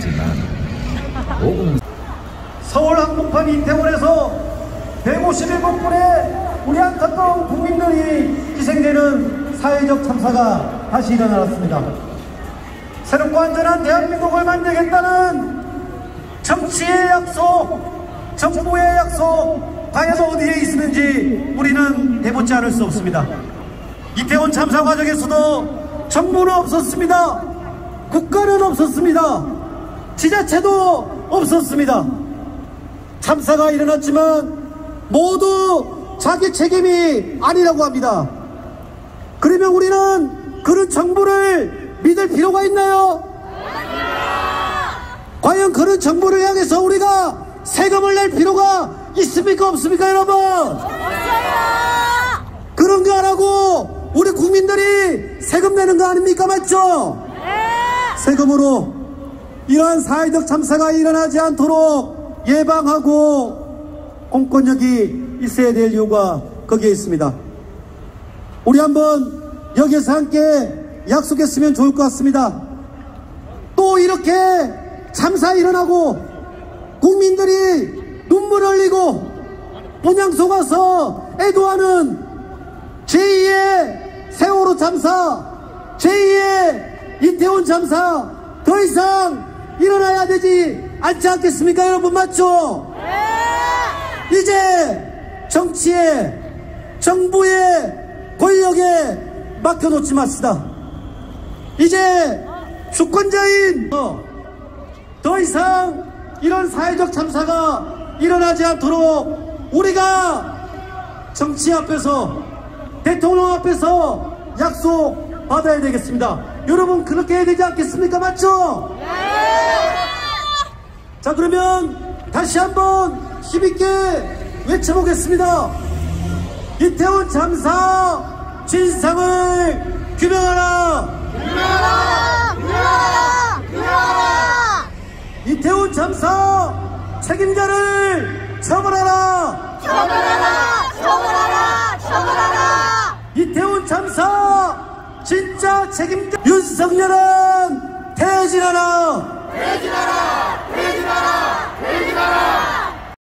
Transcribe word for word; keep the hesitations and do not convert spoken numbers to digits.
하지만 오금 서울 한복판 이태원에서 백오십일 공분의 우리 안타까운 국민들이 희생되는 사회적 참사가 다시 일어났습니다. 새롭고 안전한 대한민국을 만들겠다는 정치의 약속, 정부의 약속, 과연 어디에 있으는지 우리는 해보지 않을 수 없습니다. 이태원 참사 과정에서도 정부는 없었습니다. 국가는 없었습니다. 지자체도 없었습니다. 참사가 일어났지만 모두 자기 책임이 아니라고 합니다. 그러면 우리는 그런 정부를 믿을 필요가 있나요? 과연 그런 정부를 향해서 우리가 세금을 낼 필요가 있습니까? 없습니까, 여러분? 그런 거 안 하고 우리 국민들이 세금 내는 거 아닙니까? 맞죠? 세금으로 이러한 사회적 참사가 일어나지 않도록 예방하고 공권력이 있어야 될 이유가 거기에 있습니다. 우리 한번 여기에서 함께 약속했으면 좋을 것 같습니다. 또 이렇게 참사 일어나고 국민들이 눈물 흘리고 분향 속아서 애도하는 제이의 세월호 참사, 제이의 이태원 참사 더 이상 일어나야 되지 않지 않겠습니까, 여러분? 맞죠? 네. 이제 정치에, 정부의 권력에 맡겨놓지 맙시다. 이제 주권자인 더 이상 이런 사회적 참사가 일어나지 않도록 우리가 정치 앞에서, 대통령 앞에서 약속 받아야 되겠습니다. 여러분, 그렇게 해야 되지 않겠습니까? 맞죠? 네. 자, 그러면 다시 한번 힘있게 외쳐보겠습니다. 이태원 참사 진상을 규명하라! 규명하라! 규명하라! 규명하라! 이태원 참사 책임자를 처벌하라! 처벌하라! 처벌하라! 처벌하라! 이태원 참사 진짜 책임자 윤석열은 퇴진하라! 퇴진하라!